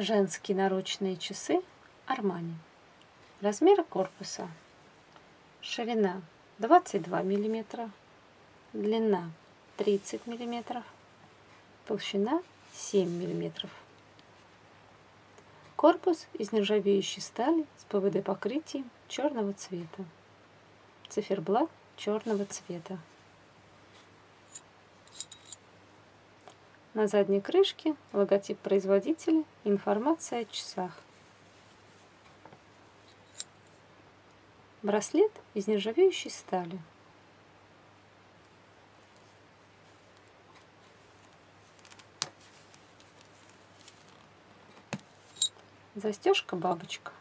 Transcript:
Женские наручные часы Армани. Размер корпуса. Ширина 22 мм, длина 30 мм, толщина 7 мм. Корпус из нержавеющей стали с ПВД-покрытием черного цвета. Циферблат черного цвета. На задней крышке логотип производителя и информация о часах. Браслет из нержавеющей стали. Застежка бабочка.